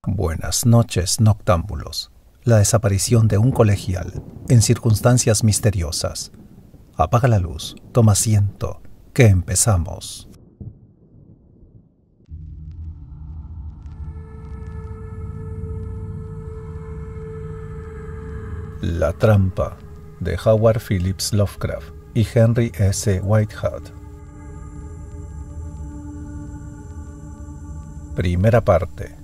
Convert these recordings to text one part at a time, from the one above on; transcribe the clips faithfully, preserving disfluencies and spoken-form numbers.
Buenas noches, noctámbulos. La desaparición de un colegial en circunstancias misteriosas. Apaga la luz, toma asiento, que empezamos. La trampa, de Howard Phillips Lovecraft y Henry S. Whitehead. Primera parte.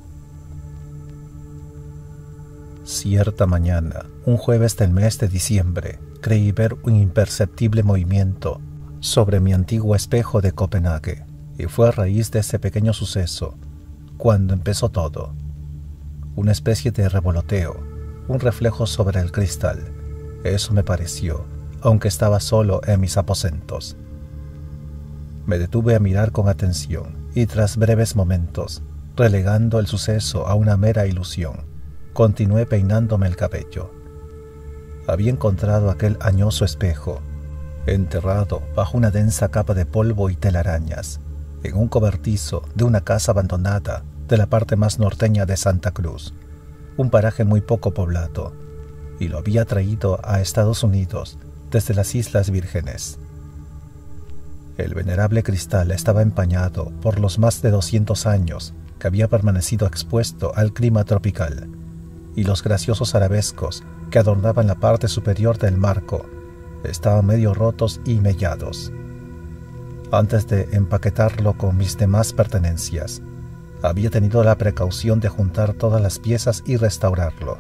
Cierta mañana, un jueves del mes de diciembre, creí ver un imperceptible movimiento sobre mi antiguo espejo de Copenhague, y fue a raíz de ese pequeño suceso cuando empezó todo. Una especie de revoloteo, un reflejo sobre el cristal. Eso me pareció, aunque estaba solo en mis aposentos. Me detuve a mirar con atención y tras breves momentos, relegando el suceso a una mera ilusión, continué peinándome el cabello. Había encontrado aquel añoso espejo, enterrado bajo una densa capa de polvo y telarañas, en un cobertizo de una casa abandonada de la parte más norteña de Santa Cruz, un paraje muy poco poblado, y lo había traído a Estados Unidos desde las Islas Vírgenes. El venerable cristal estaba empañado por los más de doscientos años que había permanecido expuesto al clima tropical, y los graciosos arabescos que adornaban la parte superior del marco estaban medio rotos y mellados. Antes de empaquetarlo con mis demás pertenencias, había tenido la precaución de juntar todas las piezas y restaurarlo.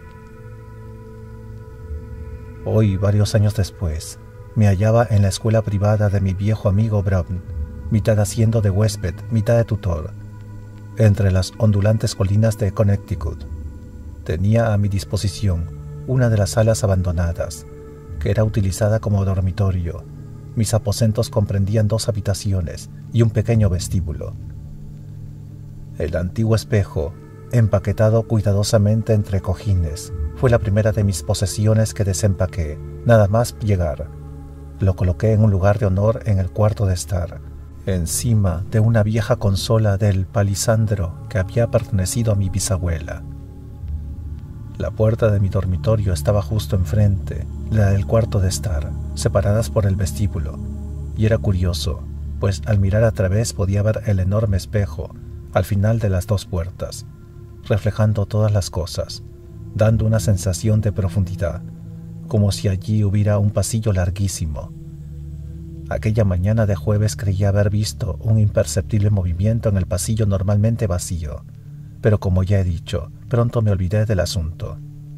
Hoy, varios años después, me hallaba en la escuela privada de mi viejo amigo Brown, mitad haciendo de huésped, mitad de tutor, entre las ondulantes colinas de Connecticut. Tenía a mi disposición una de las salas abandonadas, que era utilizada como dormitorio. Mis aposentos comprendían dos habitaciones y un pequeño vestíbulo. El antiguo espejo, empaquetado cuidadosamente entre cojines, fue la primera de mis posesiones que desempaqué, nada más llegar. Lo coloqué en un lugar de honor en el cuarto de estar, encima de una vieja consola del palisandro que había pertenecido a mi bisabuela. La puerta de mi dormitorio estaba justo enfrente, la del cuarto de estar, separadas por el vestíbulo, y era curioso, pues al mirar a través podía ver el enorme espejo al final de las dos puertas, reflejando todas las cosas, dando una sensación de profundidad, como si allí hubiera un pasillo larguísimo. Aquella mañana de jueves creía haber visto un imperceptible movimiento en el pasillo normalmente vacío, pero como ya he dicho, pronto me olvidé del asunto.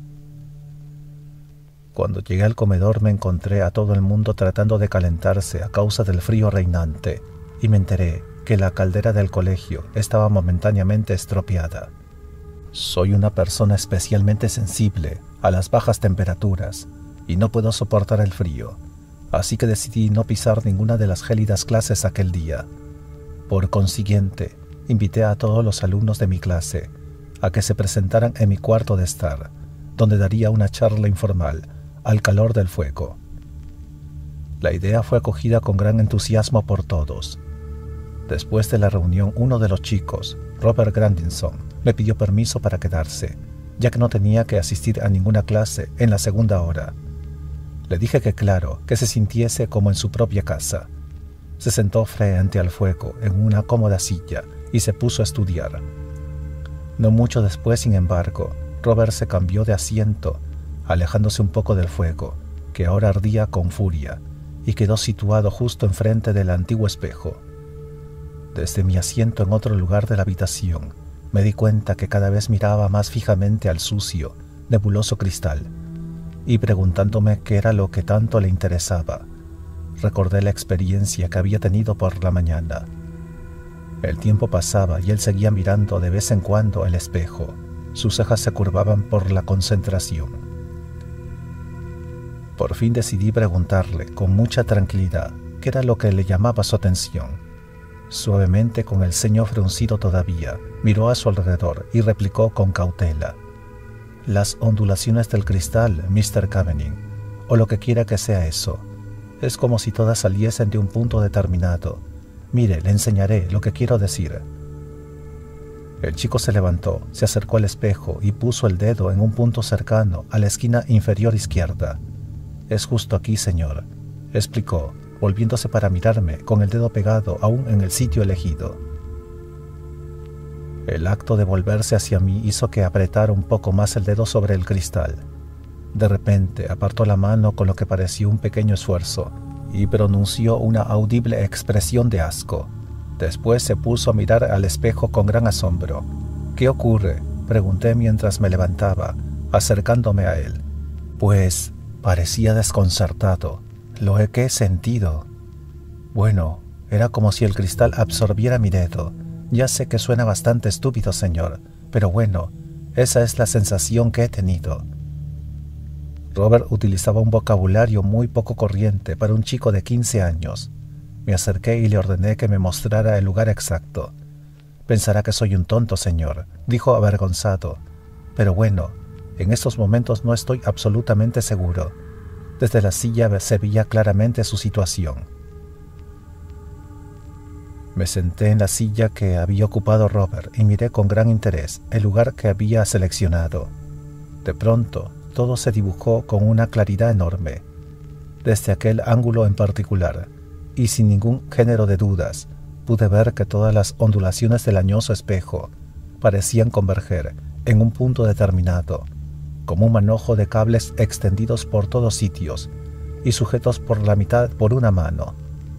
Cuando llegué al comedor me encontré a todo el mundo tratando de calentarse a causa del frío reinante, y me enteré que la caldera del colegio estaba momentáneamente estropeada. Soy una persona especialmente sensible a las bajas temperaturas y no puedo soportar el frío, así que decidí no pisar ninguna de las gélidas clases aquel día. Por consiguiente, invité a todos los alumnos de mi clase a que se presentaran en mi cuarto de estar, donde daría una charla informal al calor del fuego. La idea fue acogida con gran entusiasmo por todos. Después de la reunión, uno de los chicos, Robert Grandison, me pidió permiso para quedarse, ya que no tenía que asistir a ninguna clase en la segunda hora. Le dije que claro, que se sintiese como en su propia casa. Se sentó frente al fuego en una cómoda silla y se puso a estudiar. No mucho después, sin embargo, Robert se cambió de asiento, alejándose un poco del fuego, que ahora ardía con furia, y quedó situado justo enfrente del antiguo espejo. Desde mi asiento en otro lugar de la habitación, me di cuenta que cada vez miraba más fijamente al sucio, nebuloso cristal, y preguntándome qué era lo que tanto le interesaba, recordé la experiencia que había tenido por la mañana. El tiempo pasaba y él seguía mirando de vez en cuando el espejo. Sus cejas se curvaban por la concentración. Por fin decidí preguntarle con mucha tranquilidad qué era lo que le llamaba su atención. Suavemente, con el ceño fruncido todavía, miró a su alrededor y replicó con cautela: «Las ondulaciones del cristal, mister Cavendish, o lo que quiera que sea eso. Es como si todas saliesen de un punto determinado. Mire, le enseñaré lo que quiero decir». El chico se levantó, se acercó al espejo y puso el dedo en un punto cercano a la esquina inferior izquierda. «Es justo aquí, señor», explicó, volviéndose para mirarme con el dedo pegado aún en el sitio elegido. El acto de volverse hacia mí hizo que apretara un poco más el dedo sobre el cristal. De repente apartó la mano con lo que pareció un pequeño esfuerzo y pronunció una audible expresión de asco. Después se puso a mirar al espejo con gran asombro. «¿Qué ocurre?», pregunté mientras me levantaba, acercándome a él. Pues parecía desconcertado. «Lo he que he sentido». Bueno, era como si el cristal absorbiera mi dedo. Ya sé que suena bastante estúpido, señor, pero bueno, esa es la sensación que he tenido. Robert utilizaba un vocabulario muy poco corriente para un chico de quince años. Me acerqué y le ordené que me mostrara el lugar exacto. «Pensará que soy un tonto, señor», dijo avergonzado. «Pero bueno, en estos momentos no estoy absolutamente seguro». Desde la silla se veía claramente su situación. Me senté en la silla que había ocupado Robert y miré con gran interés el lugar que había seleccionado. De pronto, todo se dibujó con una claridad enorme. Desde aquel ángulo en particular, y sin ningún género de dudas, pude ver que todas las ondulaciones del añoso espejo parecían converger en un punto determinado, como un manojo de cables extendidos por todos sitios y sujetos por la mitad por una mano.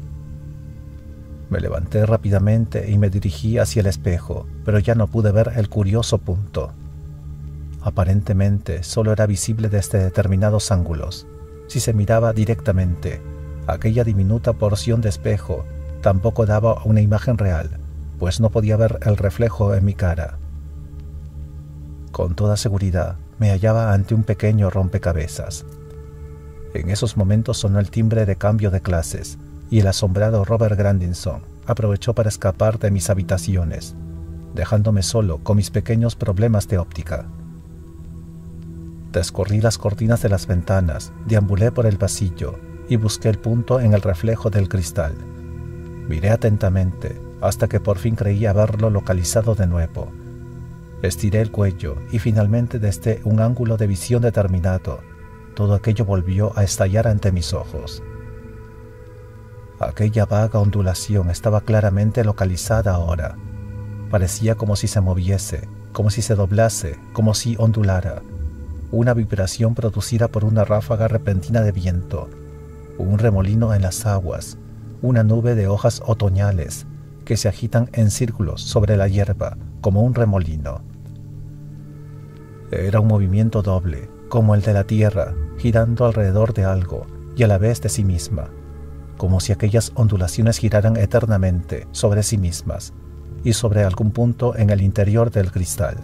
Me levanté rápidamente y me dirigí hacia el espejo, pero ya no pude ver el curioso punto. Aparentemente solo era visible desde determinados ángulos. Si se miraba directamente, aquella diminuta porción de espejo tampoco daba una imagen real, pues no podía ver el reflejo en mi cara. Con toda seguridad, me hallaba ante un pequeño rompecabezas. En esos momentos sonó el timbre de cambio de clases, y el asombrado Robert Grandison aprovechó para escapar de mis habitaciones, dejándome solo con mis pequeños problemas de óptica. Descorrí las cortinas de las ventanas, deambulé por el pasillo y busqué el punto en el reflejo del cristal. Miré atentamente hasta que por fin creí haberlo localizado de nuevo. Estiré el cuello y finalmente, desde un ángulo de visión determinado, todo aquello volvió a estallar ante mis ojos. Aquella vaga ondulación estaba claramente localizada ahora. Parecía como si se moviese, como si se doblase, como si ondulara. Una vibración producida por una ráfaga repentina de viento, un remolino en las aguas, una nube de hojas otoñales que se agitan en círculos sobre la hierba como un remolino. Era un movimiento doble, como el de la tierra, girando alrededor de algo y a la vez de sí misma, como si aquellas ondulaciones giraran eternamente sobre sí mismas y sobre algún punto en el interior del cristal.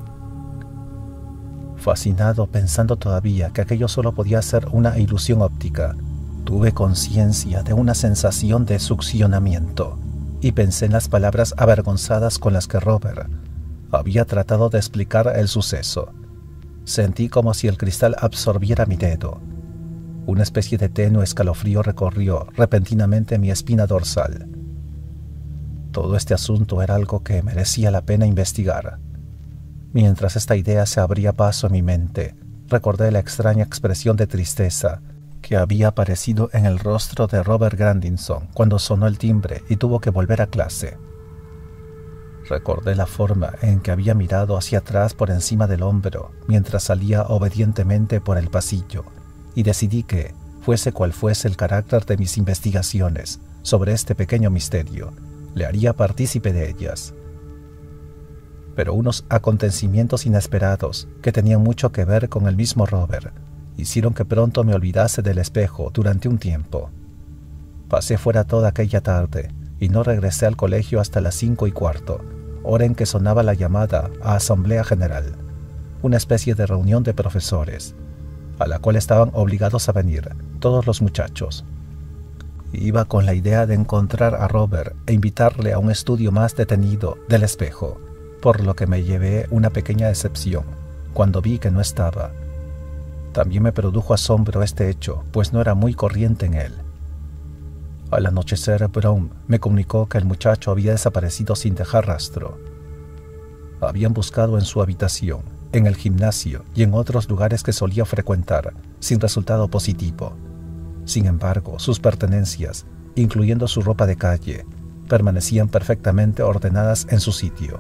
Fascinado, pensando todavía que aquello solo podía ser una ilusión óptica, tuve conciencia de una sensación de succionamiento y pensé en las palabras avergonzadas con las que Robert había tratado de explicar el suceso. Sentí como si el cristal absorbiera mi dedo. Una especie de tenue escalofrío recorrió repentinamente mi espina dorsal. Todo este asunto era algo que merecía la pena investigar. Mientras esta idea se abría paso en mi mente, recordé la extraña expresión de tristeza que había aparecido en el rostro de Robert Grandison cuando sonó el timbre y tuvo que volver a clase. Recordé la forma en que había mirado hacia atrás por encima del hombro mientras salía obedientemente por el pasillo, y decidí que, fuese cual fuese el carácter de mis investigaciones sobre este pequeño misterio, le haría partícipe de ellas. Pero unos acontecimientos inesperados, que tenían mucho que ver con el mismo Robert, hicieron que pronto me olvidase del espejo durante un tiempo. Pasé fuera toda aquella tarde y no regresé al colegio hasta las cinco y cuarto, hora en que sonaba la llamada a Asamblea General, una especie de reunión de profesores, a la cual estaban obligados a venir todos los muchachos. Iba con la idea de encontrar a Robert e invitarle a un estudio más detenido del espejo, por lo que me llevé una pequeña decepción cuando vi que no estaba. También me produjo asombro este hecho, pues no era muy corriente en él. Al anochecer, Brown me comunicó que el muchacho había desaparecido sin dejar rastro. Habían buscado en su habitación, en el gimnasio y en otros lugares que solía frecuentar, sin resultado positivo. Sin embargo, sus pertenencias, incluyendo su ropa de calle, permanecían perfectamente ordenadas en su sitio.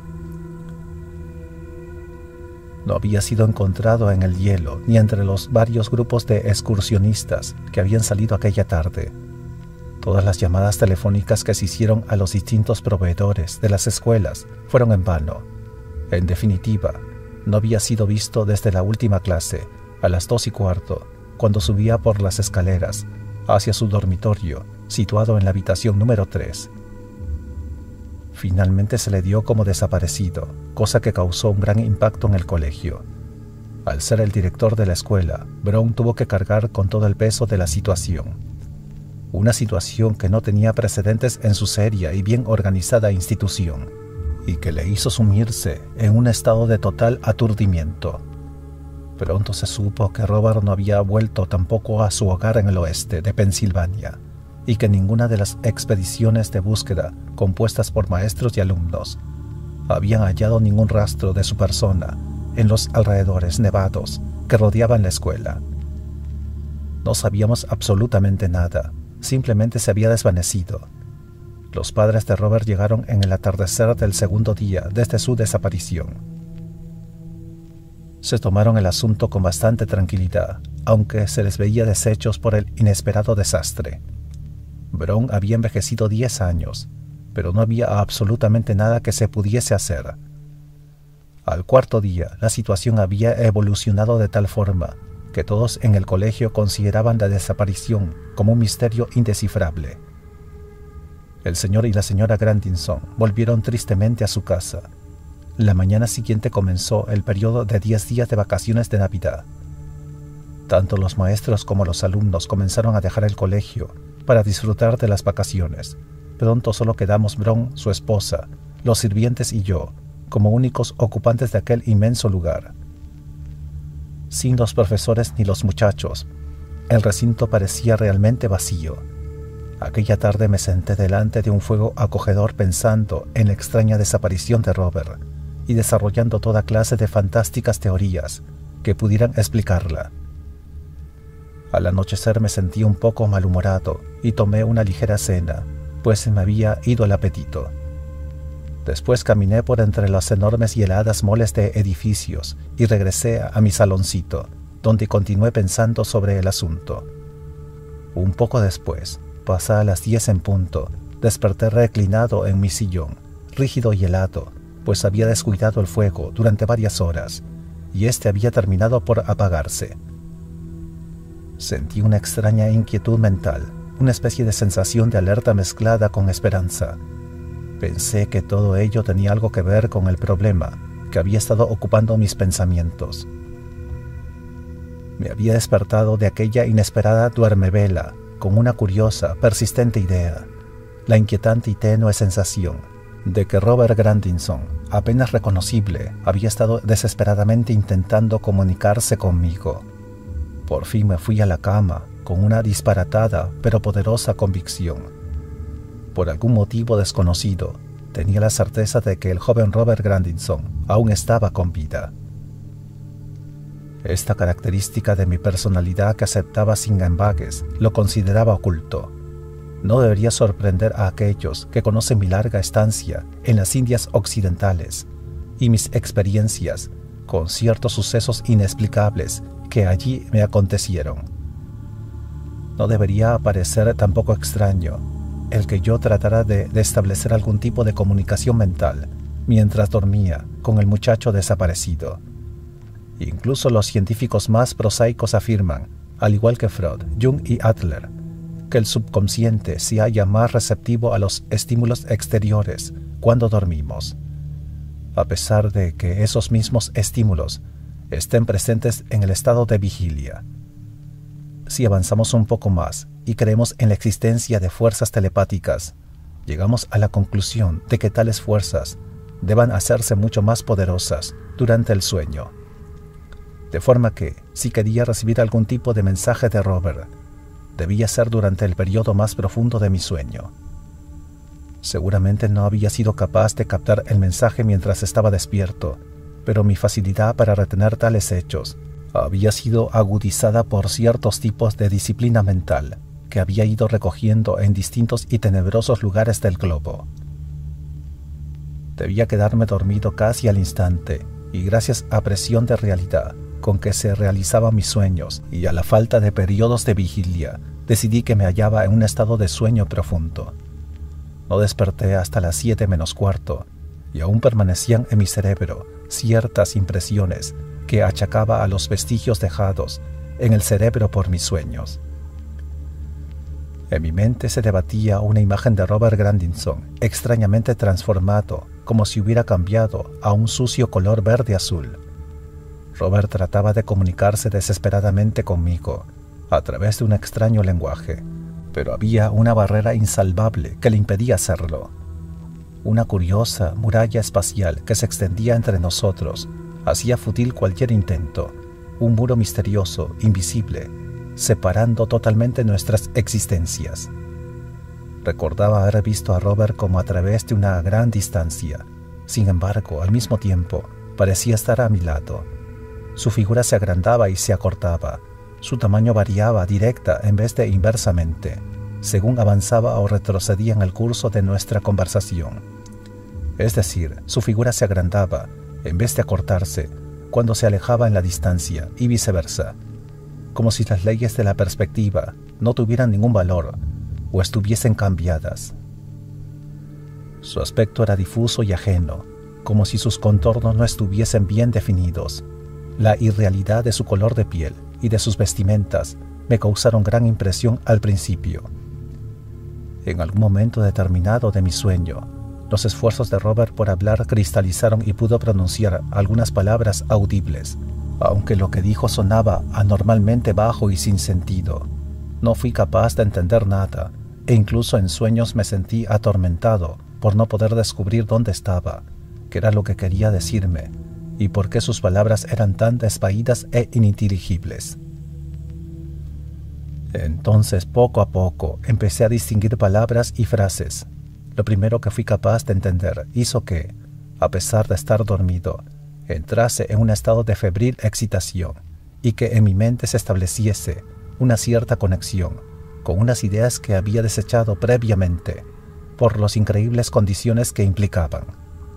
No había sido encontrado en el hielo ni entre los varios grupos de excursionistas que habían salido aquella tarde. Todas las llamadas telefónicas que se hicieron a los distintos proveedores de las escuelas fueron en vano. En definitiva, no había sido visto desde la última clase, a las dos y cuarto, cuando subía por las escaleras hacia su dormitorio, situado en la habitación número tres. Finalmente se le dio como desaparecido, cosa que causó un gran impacto en el colegio. Al ser el director de la escuela, Brown tuvo que cargar con todo el peso de la situación. Una situación que no tenía precedentes en su seria y bien organizada institución, y que le hizo sumirse en un estado de total aturdimiento. Pronto se supo que Robert no había vuelto tampoco a su hogar en el oeste de Pensilvania, y que ninguna de las expediciones de búsqueda compuestas por maestros y alumnos habían hallado ningún rastro de su persona en los alrededores nevados que rodeaban la escuela. No sabíamos absolutamente nada, simplemente se había desvanecido. Los padres de Robert llegaron en el atardecer del segundo día desde su desaparición. Se tomaron el asunto con bastante tranquilidad, aunque se les veía deshechos por el inesperado desastre. Brown había envejecido diez años, pero no había absolutamente nada que se pudiese hacer. Al cuarto día, la situación había evolucionado de tal forma que todos en el colegio consideraban la desaparición como un misterio indescifrable. El señor y la señora Grandison volvieron tristemente a su casa. La mañana siguiente comenzó el periodo de diez días de vacaciones de Navidad. Tanto los maestros como los alumnos comenzaron a dejar el colegio para disfrutar de las vacaciones. Pronto solo quedamos Brown, su esposa, los sirvientes y yo, como únicos ocupantes de aquel inmenso lugar. Sin los profesores ni los muchachos, el recinto parecía realmente vacío. Aquella tarde me senté delante de un fuego acogedor pensando en la extraña desaparición de Robert y desarrollando toda clase de fantásticas teorías que pudieran explicarla. Al anochecer me sentí un poco malhumorado y tomé una ligera cena, pues se me había ido el apetito. Después caminé por entre las enormes y heladas moles de edificios y regresé a mi saloncito, donde continué pensando sobre el asunto. Un poco después, pasadas las diez en punto, desperté reclinado en mi sillón, rígido y helado, pues había descuidado el fuego durante varias horas, y este había terminado por apagarse. Sentí una extraña inquietud mental, una especie de sensación de alerta mezclada con esperanza. Pensé que todo ello tenía algo que ver con el problema que había estado ocupando mis pensamientos. Me había despertado de aquella inesperada duermevela con una curiosa, persistente idea, la inquietante y tenue sensación de que Robert Grandison, apenas reconocible, había estado desesperadamente intentando comunicarse conmigo. Por fin me fui a la cama con una disparatada pero poderosa convicción. Por algún motivo desconocido, tenía la certeza de que el joven Robert Grandison aún estaba con vida. Esta característica de mi personalidad que aceptaba sin embagues lo consideraba oculto. No debería sorprender a aquellos que conocen mi larga estancia en las Indias Occidentales y mis experiencias con ciertos sucesos inexplicables que allí me acontecieron. No debería parecer tampoco extraño el que yo tratara de, de establecer algún tipo de comunicación mental mientras dormía con el muchacho desaparecido. Incluso los científicos más prosaicos afirman, al igual que Freud, Jung y Adler, que el subconsciente se halla más receptivo a los estímulos exteriores cuando dormimos, a pesar de que esos mismos estímulos estén presentes en el estado de vigilia. Si avanzamos un poco más y creemos en la existencia de fuerzas telepáticas, llegamos a la conclusión de que tales fuerzas deban hacerse mucho más poderosas durante el sueño. De forma que, si quería recibir algún tipo de mensaje de Robert, debía ser durante el periodo más profundo de mi sueño. Seguramente no había sido capaz de captar el mensaje mientras estaba despierto, pero mi facilidad para retener tales hechos había sido agudizada por ciertos tipos de disciplina mental que había ido recogiendo en distintos y tenebrosos lugares del globo. Debía quedarme dormido casi al instante, y gracias a presión de realidad con que se realizaban mis sueños y a la falta de periodos de vigilia, decidí que me hallaba en un estado de sueño profundo. No desperté hasta las siete menos cuarto, y aún permanecían en mi cerebro ciertas impresiones que achacaba a los vestigios dejados en el cerebro por mis sueños. En mi mente se debatía una imagen de Robert Grandison, extrañamente transformado, como si hubiera cambiado a un sucio color verde-azul. Robert trataba de comunicarse desesperadamente conmigo, a través de un extraño lenguaje, pero había una barrera insalvable que le impedía hacerlo. Una curiosa muralla espacial que se extendía entre nosotros hacía fútil cualquier intento, un muro misterioso, invisible, separando totalmente nuestras existencias. Recordaba haber visto a Robert como a través de una gran distancia. Sin embargo, al mismo tiempo, parecía estar a mi lado. Su figura se agrandaba y se acortaba. Su tamaño variaba directa en vez de inversamente, según avanzaba o retrocedía en el curso de nuestra conversación. Es decir, su figura se agrandaba, en vez de acortarse, cuando se alejaba en la distancia, y viceversa, como si las leyes de la perspectiva no tuvieran ningún valor o estuviesen cambiadas. Su aspecto era difuso y ajeno, como si sus contornos no estuviesen bien definidos. La irrealidad de su color de piel y de sus vestimentas me causaron gran impresión al principio. En algún momento determinado de mi sueño, los esfuerzos de Robert por hablar cristalizaron y pudo pronunciar algunas palabras audibles, aunque lo que dijo sonaba anormalmente bajo y sin sentido. No fui capaz de entender nada, e incluso en sueños me sentí atormentado por no poder descubrir dónde estaba, qué era lo que quería decirme, y por qué sus palabras eran tan desvaídas e ininteligibles. Entonces, poco a poco, empecé a distinguir palabras y frases. Lo primero que fui capaz de entender hizo que, a pesar de estar dormido, entrase en un estado de febril excitación y que en mi mente se estableciese una cierta conexión con unas ideas que había desechado previamente por las increíbles condiciones que implicaban.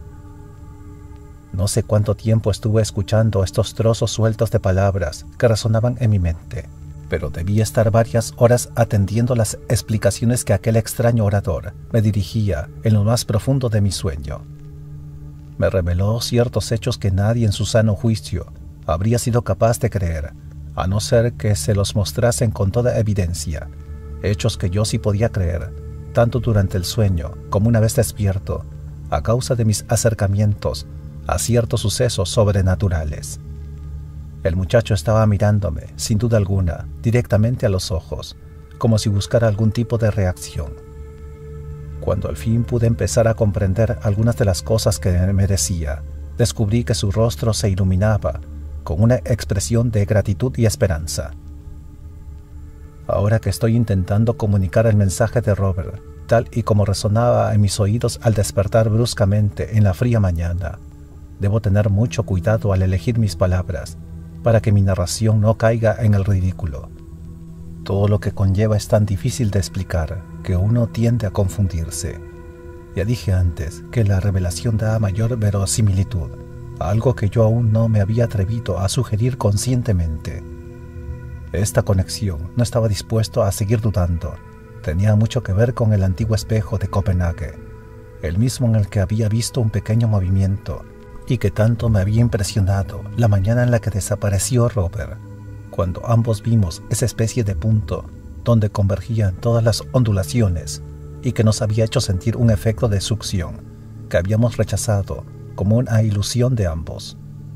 No sé cuánto tiempo estuve escuchando estos trozos sueltos de palabras que resonaban en mi mente, pero debí estar varias horas atendiendo las explicaciones que aquel extraño orador me dirigía en lo más profundo de mi sueño. Me reveló ciertos hechos que nadie en su sano juicio habría sido capaz de creer, a no ser que se los mostrasen con toda evidencia, hechos que yo sí podía creer, tanto durante el sueño como una vez despierto, a causa de mis acercamientos a ciertos sucesos sobrenaturales. El muchacho estaba mirándome, sin duda alguna, directamente a los ojos, como si buscara algún tipo de reacción. Cuando al fin pude empezar a comprender algunas de las cosas que me decía, descubrí que su rostro se iluminaba con una expresión de gratitud y esperanza. Ahora que estoy intentando comunicar el mensaje de Robert, tal y como resonaba en mis oídos al despertar bruscamente en la fría mañana, debo tener mucho cuidado al elegir mis palabras, para que mi narración no caiga en el ridículo. Todo lo que conlleva es tan difícil de explicar que uno tiende a confundirse. Ya dije antes que la revelación da mayor verosimilitud, algo que yo aún no me había atrevido a sugerir conscientemente. Esta conexión no estaba dispuesto a seguir dudando. Tenía mucho que ver con el antiguo espejo de Copenhague, el mismo en el que había visto un pequeño movimiento y que tanto me había impresionado la mañana en la que desapareció Robert, cuando ambos vimos esa especie de punto donde convergían todas las ondulaciones y que nos había hecho sentir un efecto de succión que habíamos rechazado como una ilusión de ambos.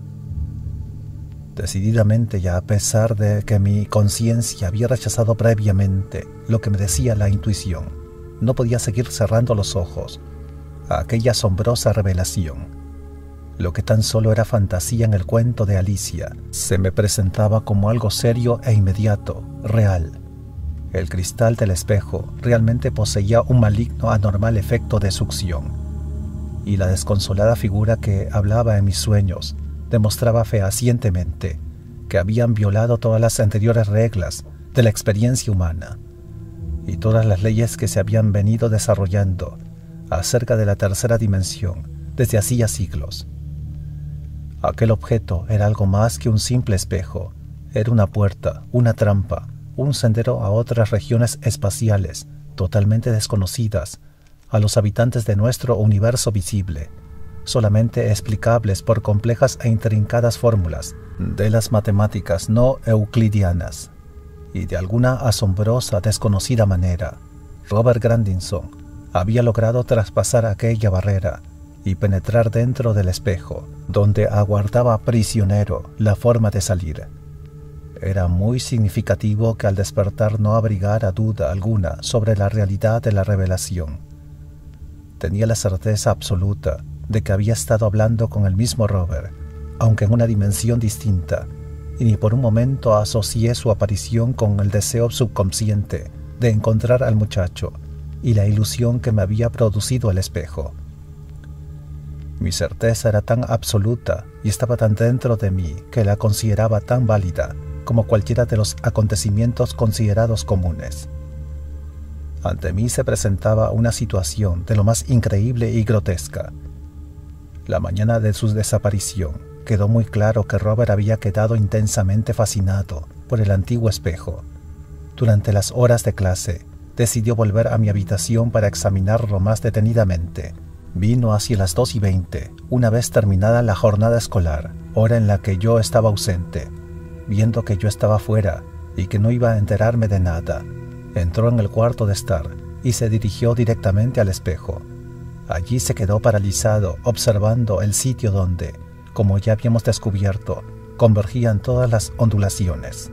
Decididamente, ya a pesar de que mi conciencia había rechazado previamente lo que me decía la intuición, no podía seguir cerrando los ojos a aquella asombrosa revelación. Lo que tan solo era fantasía en el cuento de Alicia se me presentaba como algo serio e inmediato, real. El cristal del espejo realmente poseía un maligno anormal efecto de succión, y la desconsolada figura que hablaba en mis sueños demostraba fehacientemente que habían violado todas las anteriores reglas de la experiencia humana y todas las leyes que se habían venido desarrollando acerca de la tercera dimensión desde hacía siglos. Aquel objeto era algo más que un simple espejo, era una puerta, una trampa, un sendero a otras regiones espaciales totalmente desconocidas a los habitantes de nuestro universo visible, solamente explicables por complejas e intrincadas fórmulas de las matemáticas no euclidianas. Y de alguna asombrosa, desconocida manera, Robert Grandison había logrado traspasar aquella barrera y penetrar dentro del espejo, donde aguardaba prisionero la forma de salir. Era muy significativo que al despertar no abrigara duda alguna sobre la realidad de la revelación. Tenía la certeza absoluta de que había estado hablando con el mismo Robert, aunque en una dimensión distinta, y ni por un momento asocié su aparición con el deseo subconsciente de encontrar al muchacho y la ilusión que me había producido el espejo. Mi certeza era tan absoluta y estaba tan dentro de mí que la consideraba tan válida como cualquiera de los acontecimientos considerados comunes. Ante mí se presentaba una situación de lo más increíble y grotesca. La mañana de su desaparición, quedó muy claro que Robert había quedado intensamente fascinado por el antiguo espejo. Durante las horas de clase, decidió volver a mi habitación para examinarlo más detenidamente. Vino hacia las dos y veinte, una vez terminada la jornada escolar, hora en la que yo estaba ausente. Viendo que yo estaba fuera y que no iba a enterarme de nada, entró en el cuarto de estar y se dirigió directamente al espejo. Allí se quedó paralizado, observando el sitio donde, como ya habíamos descubierto, convergían todas las ondulaciones.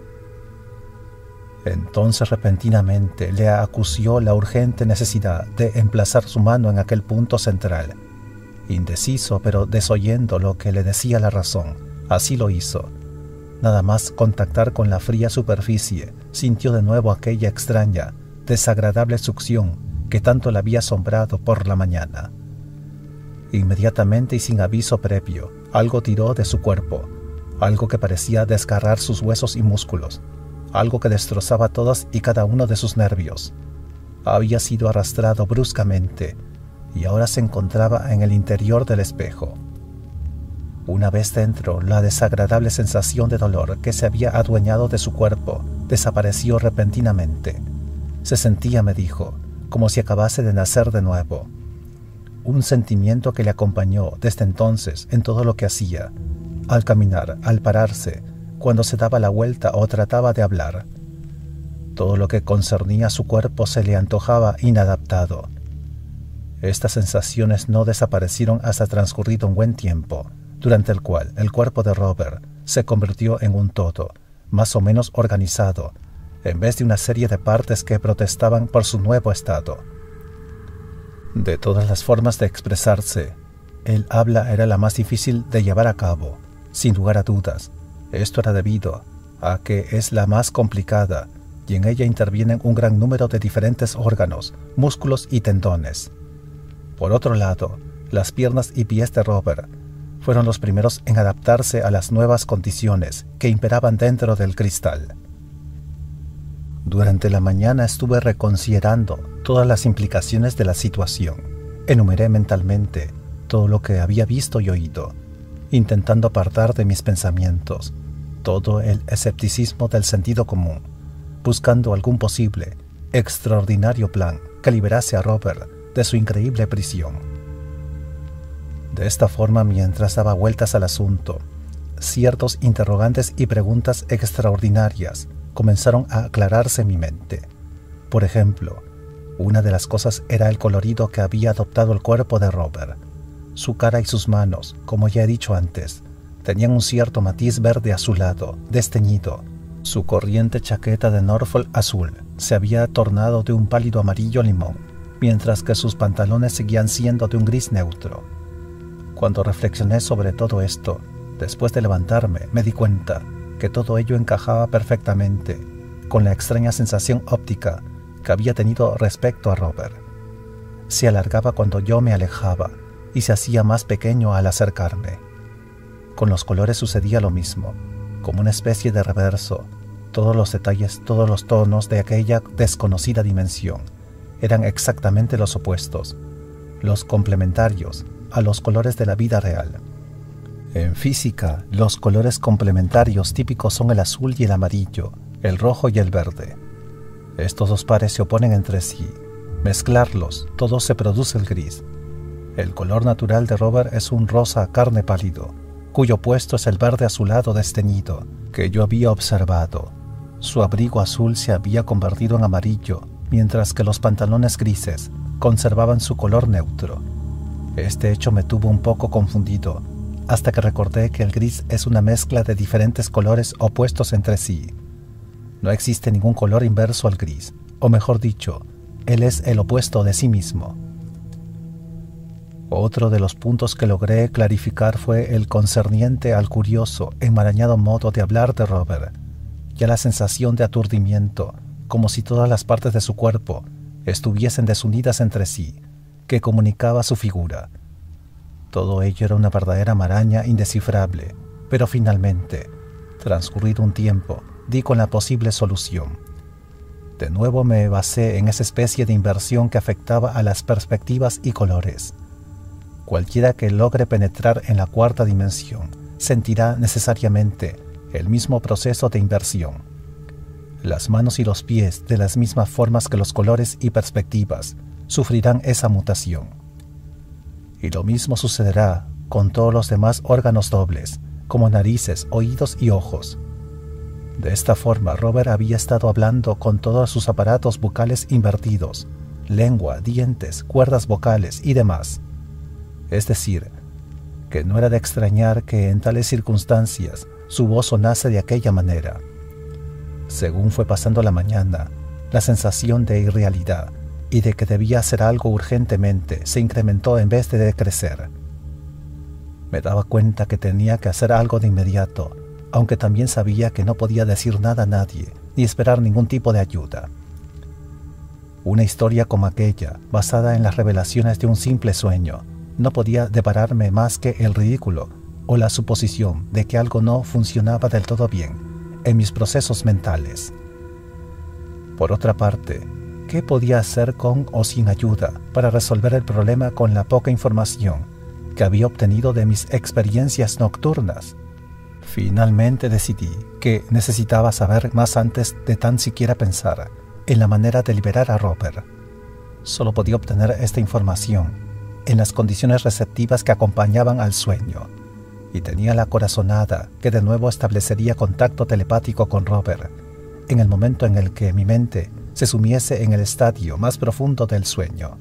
Entonces repentinamente le acució la urgente necesidad de emplazar su mano en aquel punto central. Indeciso, pero desoyendo lo que le decía la razón, así lo hizo. Nada más contactar con la fría superficie, sintió de nuevo aquella extraña, desagradable succión que tanto le había asombrado por la mañana. Inmediatamente y sin aviso previo, algo tiró de su cuerpo, algo que parecía desgarrar sus huesos y músculos, algo que destrozaba todos y cada uno de sus nervios. Había sido arrastrado bruscamente y ahora se encontraba en el interior del espejo. Una vez dentro, la desagradable sensación de dolor que se había adueñado de su cuerpo desapareció repentinamente. Se sentía, me dijo, como si acabase de nacer de nuevo. Un sentimiento que le acompañó desde entonces en todo lo que hacía, al caminar, al pararse, cuando se daba la vuelta o trataba de hablar. Todo lo que concernía a su cuerpo se le antojaba inadaptado. Estas sensaciones no desaparecieron hasta transcurrido un buen tiempo, durante el cual el cuerpo de Robert se convirtió en un todo, más o menos organizado, en vez de una serie de partes que protestaban por su nuevo estado. De todas las formas de expresarse, el habla era la más difícil de llevar a cabo, sin lugar a dudas. Esto era debido a que es la más complicada y en ella intervienen un gran número de diferentes órganos, músculos y tendones. Por otro lado, las piernas y pies de Robert fueron los primeros en adaptarse a las nuevas condiciones que imperaban dentro del cristal. Durante la mañana estuve reconsiderando todas las implicaciones de la situación. Enumeré mentalmente todo lo que había visto y oído, intentando apartar de mis pensamientos todo el escepticismo del sentido común, buscando algún posible, extraordinario plan que liberase a Robert de su increíble prisión. De esta forma, mientras daba vueltas al asunto, ciertos interrogantes y preguntas extraordinarias comenzaron a aclararse en mi mente. Por ejemplo, una de las cosas era el colorido que había adoptado el cuerpo de Robert. Su cara y sus manos, como ya he dicho antes, tenían un cierto matiz verde azulado, desteñido. Su corriente chaqueta de Norfolk azul se había tornado de un pálido amarillo limón, mientras que sus pantalones seguían siendo de un gris neutro. Cuando reflexioné sobre todo esto, después de levantarme, me di cuenta que todo ello encajaba perfectamente con la extraña sensación óptica que había tenido respecto a Robert. Se alargaba cuando yo me alejaba y se hacía más pequeño al acercarme. Con los colores sucedía lo mismo, como una especie de reverso. Todos los detalles, todos los tonos de aquella desconocida dimensión eran exactamente los opuestos, los complementarios a los colores de la vida real. En física, los colores complementarios típicos son el azul y el amarillo, el rojo y el verde. Estos dos pares se oponen entre sí. Mezclarlos, todo se produce el gris. El color natural de Robert es un rosa carne pálido, cuyo opuesto es el verde azulado desteñido que yo había observado. Su abrigo azul se había convertido en amarillo, mientras que los pantalones grises conservaban su color neutro. Este hecho me tuvo un poco confundido, hasta que recordé que el gris es una mezcla de diferentes colores opuestos entre sí. No existe ningún color inverso al gris, o mejor dicho, él es el opuesto de sí mismo. Otro de los puntos que logré clarificar fue el concerniente al curioso, enmarañado modo de hablar de Robert, y a la sensación de aturdimiento, como si todas las partes de su cuerpo estuviesen desunidas entre sí, que comunicaba su figura. Todo ello era una verdadera maraña indescifrable, pero finalmente, transcurrido un tiempo, di con la posible solución. De nuevo me basé en esa especie de inversión que afectaba a las perspectivas y colores. Cualquiera que logre penetrar en la cuarta dimensión sentirá necesariamente el mismo proceso de inversión. Las manos y los pies, de las mismas formas que los colores y perspectivas, sufrirán esa mutación. Y lo mismo sucederá con todos los demás órganos dobles, como narices, oídos y ojos. De esta forma, Robert había estado hablando con todos sus aparatos bucales invertidos, lengua, dientes, cuerdas vocales y demás. Es decir, que no era de extrañar que en tales circunstancias su voz sonase de aquella manera. Según fue pasando la mañana, la sensación de irrealidad y de que debía hacer algo urgentemente se incrementó en vez de decrecer. Me daba cuenta que tenía que hacer algo de inmediato, aunque también sabía que no podía decir nada a nadie ni esperar ningún tipo de ayuda. Una historia como aquella, basada en las revelaciones de un simple sueño, no podía depararme más que el ridículo o la suposición de que algo no funcionaba del todo bien en mis procesos mentales. Por otra parte, ¿qué podía hacer con o sin ayuda para resolver el problema con la poca información que había obtenido de mis experiencias nocturnas? Finalmente decidí que necesitaba saber más antes de tan siquiera pensar en la manera de liberar a Robert. Solo podía obtener esta información en las condiciones receptivas que acompañaban al sueño, y tenía la corazonada que de nuevo establecería contacto telepático con Robert en el momento en el que mi mente se sumiese en el estadio más profundo del sueño.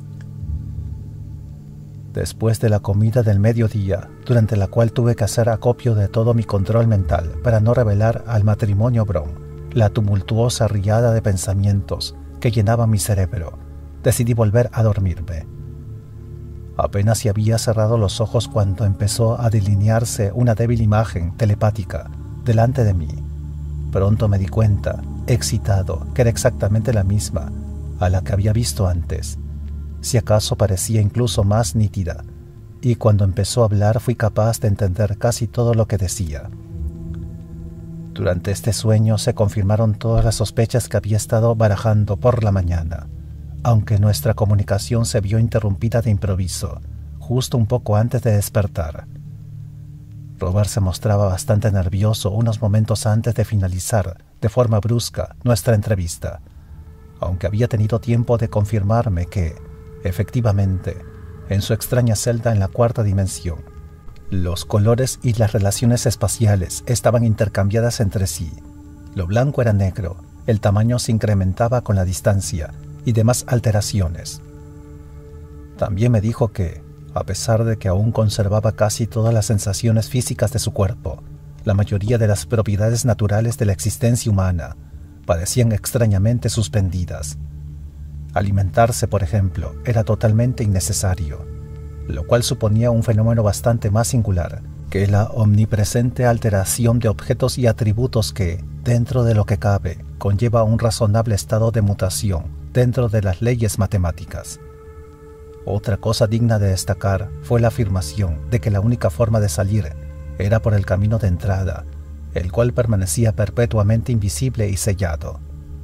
Después de la comida del mediodía, durante la cual tuve que hacer acopio de todo mi control mental para no revelar al matrimonio Brown la tumultuosa riada de pensamientos que llenaba mi cerebro, decidí volver a dormirme. Apenas si había cerrado los ojos cuando empezó a delinearse una débil imagen telepática delante de mí. Pronto me di cuenta, excitado, que era exactamente la misma a la que había visto antes. Si acaso parecía incluso más nítida, y cuando empezó a hablar fui capaz de entender casi todo lo que decía. Durante este sueño se confirmaron todas las sospechas que había estado barajando por la mañana, aunque nuestra comunicación se vio interrumpida de improviso, justo un poco antes de despertar. Robert se mostraba bastante nervioso unos momentos antes de finalizar, de forma brusca, nuestra entrevista, aunque había tenido tiempo de confirmarme que, efectivamente, en su extraña celda en la cuarta dimensión, los colores y las relaciones espaciales estaban intercambiadas entre sí. Lo blanco era negro, el tamaño se incrementaba con la distancia y demás alteraciones. También me dijo que, a pesar de que aún conservaba casi todas las sensaciones físicas de su cuerpo, la mayoría de las propiedades naturales de la existencia humana parecían extrañamente suspendidas. Alimentarse, por ejemplo, era totalmente innecesario, lo cual suponía un fenómeno bastante más singular que la omnipresente alteración de objetos y atributos que, dentro de lo que cabe, conlleva un razonable estado de mutación dentro de las leyes matemáticas. Otra cosa digna de destacar fue la afirmación de que la única forma de salir era por el camino de entrada, el cual permanecía perpetuamente invisible y sellado.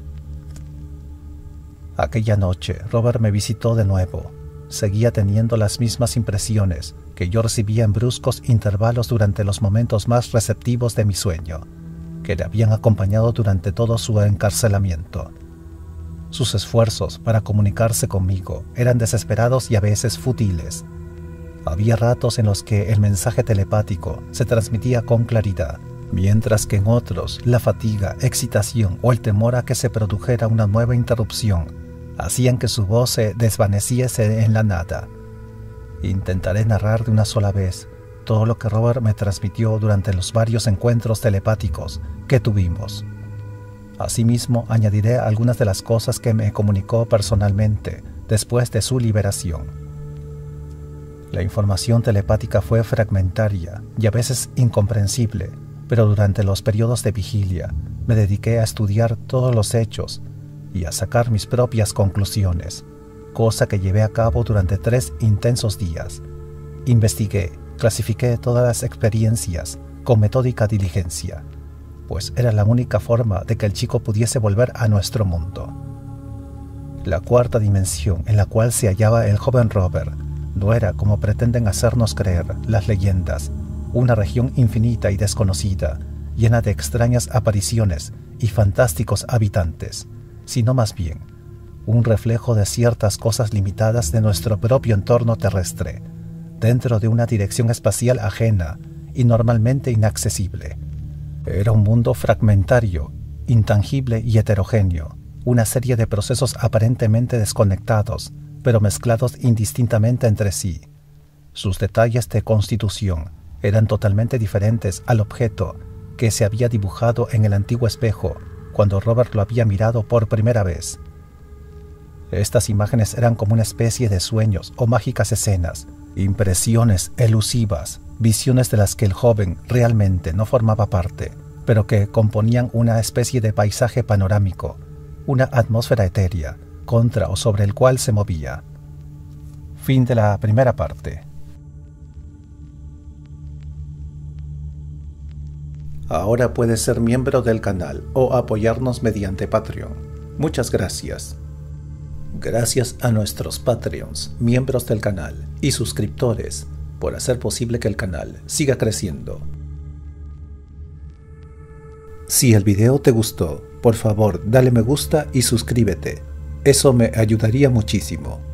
Aquella noche, Robert me visitó de nuevo. Seguía teniendo las mismas impresiones que yo recibía en bruscos intervalos durante los momentos más receptivos de mi sueño, que le habían acompañado durante todo su encarcelamiento. Sus esfuerzos para comunicarse conmigo eran desesperados y a veces fútiles. Había ratos en los que el mensaje telepático se transmitía con claridad, mientras que en otros la fatiga, excitación o el temor a que se produjera una nueva interrupción hacían que su voz se desvaneciese en la nada. Intentaré narrar de una sola vez todo lo que Robert me transmitió durante los varios encuentros telepáticos que tuvimos. Asimismo, añadiré algunas de las cosas que me comunicó personalmente después de su liberación. La información telepática fue fragmentaria y a veces incomprensible, pero durante los periodos de vigilia me dediqué a estudiar todos los hechos y a sacar mis propias conclusiones, cosa que llevé a cabo durante tres intensos días. Investigué, clasifiqué todas las experiencias con metódica diligencia, pues era la única forma de que el chico pudiese volver a nuestro mundo. La cuarta dimensión en la cual se hallaba el joven Robert no era, como pretenden hacernos creer las leyendas, una región infinita y desconocida, llena de extrañas apariciones y fantásticos habitantes, sino más bien un reflejo de ciertas cosas limitadas de nuestro propio entorno terrestre, dentro de una dirección espacial ajena y normalmente inaccesible. Era un mundo fragmentario, intangible y heterogéneo, una serie de procesos aparentemente desconectados, pero mezclados indistintamente entre sí. Sus detalles de constitución eran totalmente diferentes al objeto que se había dibujado en el antiguo espejo cuando Robert lo había mirado por primera vez. Estas imágenes eran como una especie de sueños o mágicas escenas, impresiones elusivas, visiones de las que el joven realmente no formaba parte, pero que componían una especie de paisaje panorámico, una atmósfera etérea, contra o sobre el cual se movía. Fin de la primera parte. Ahora puedes ser miembro del canal o apoyarnos mediante Patreon. Muchas gracias. Gracias a nuestros Patreons, miembros del canal y suscriptores por hacer posible que el canal siga creciendo. Si el video te gustó, por favor dale me gusta y suscríbete. Eso me ayudaría muchísimo.